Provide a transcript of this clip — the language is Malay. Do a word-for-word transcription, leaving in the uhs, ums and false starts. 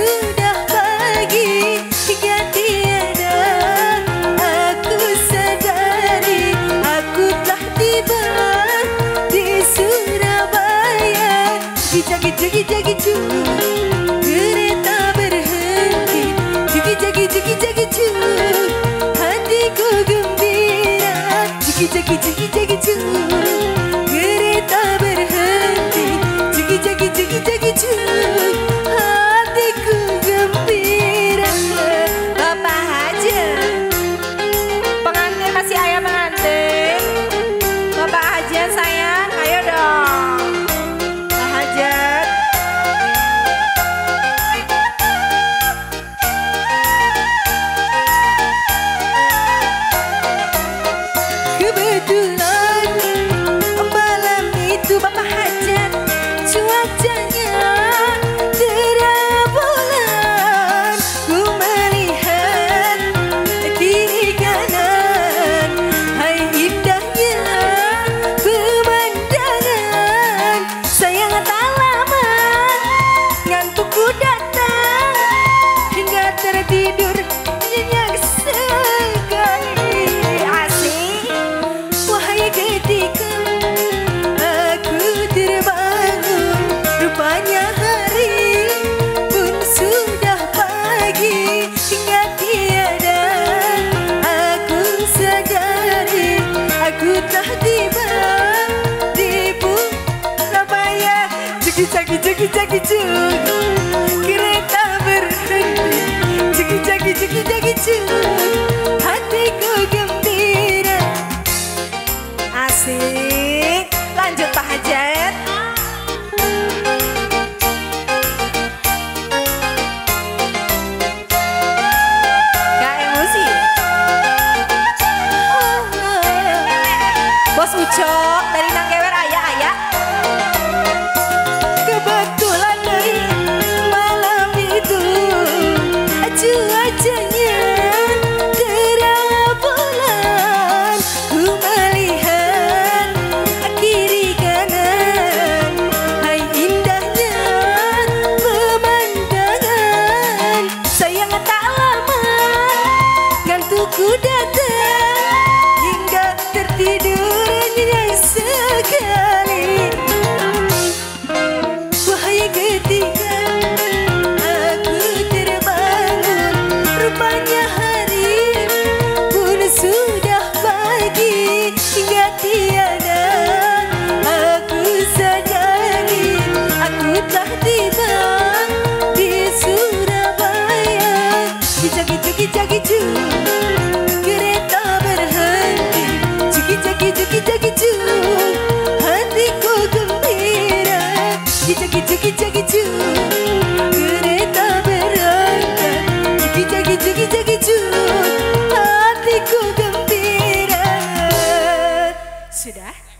sudah pagi hingga tiada aku sadari aku telah tiba di Surabaya. Jagi jagi jagi ju kereta berhenti. Jagi jagi jagi jagi ju hatiku gembira. Jagi jagi jagi jagi ju kereta berhenti. Jagi jagi jagi jagi ju hatiku gembira. Bapak aja pengantin masih ayah pengantin. Bapak aja sayang, ayo dong. Pak Hajat. Kebetulan malam itu Bapak Hajat cuacanya terang bulan. Ku melihat kiri kanan, hai indahnya pemandangan. Sayang tak lama ngantukku datang hingga tertidur nyenyak sekali. Asik. Wahai ketika aku terbangun, rupanya hari pun sudah pagi hingga tiada aku sadari aku telah tiba di Surabaya. Jagi jagi jagi jagi jagi kereta berhenti. Jagi jagi jagi jagi jagi hatiku gembira. Asik. Lanjut Pak Hajat. Gak emosi. Bos Ucok dari Nangkewer ayah-ayah. Kebetulan dari malam itu cuacanya terang bulan. Ku melihat kiri kanan, hai indahnya pemandangan. Sayang tak lama ngantukku datang hingga tertidur nyenyak sekali. Wahai ketika aku terbangun, rupanya hari pun sudah pagi hingga tiada aku sadari aku telah tiba di Surabaya. Jagi jagi jagi ju kereta berhenti. Jagi jagi jagi jagi ju hatiku gembira. Jagi jagi jagi ju kereta berangkat. Jagi jagi jagi jagi ju hatiku gembira. Sudah.